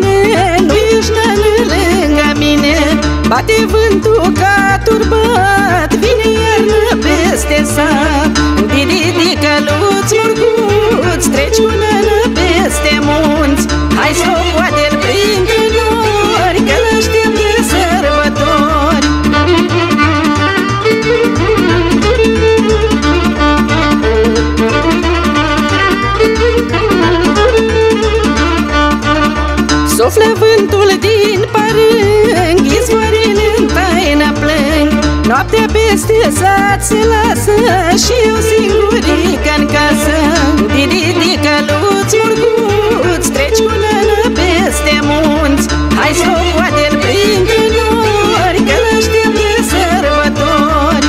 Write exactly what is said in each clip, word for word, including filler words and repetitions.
bine, nu ești nană lângă mine. Bate vântul ca turbat, vine iarnă peste sat. Didi, căluț, murguț, treci cu nană peste munți. Hai să o poate-l printre nori, că l-aștept de sărbători. Suflă vântul din parâng, izvoarele în taină plâng. Noaptea peste sat se lasă și eu singurică-n casă. Didi, căluț, murguț, treci cu nană peste munți. Hai să o poate-l printre nori, că l-aștept de sărbători.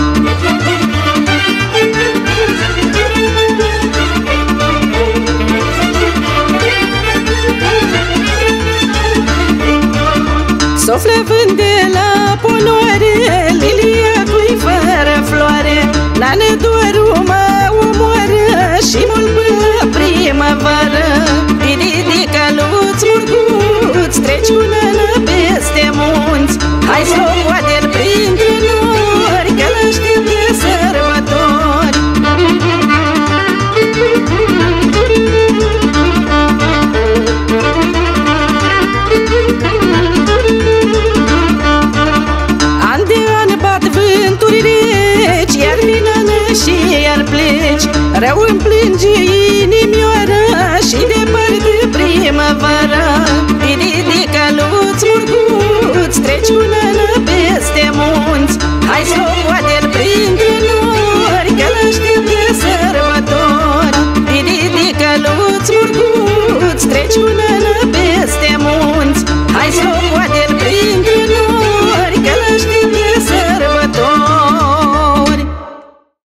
Suflă vânt de la ponoare, lilia cui fără floare. Nană dorul mă omoară și mult până primăvară. Didi, căluț, murguț, treci cu nană peste munți. Hai să o poate-l printre nori, că l-aștept de sărbători. Și iar pleci, rău îmi plânge inimioara și departe primăvara.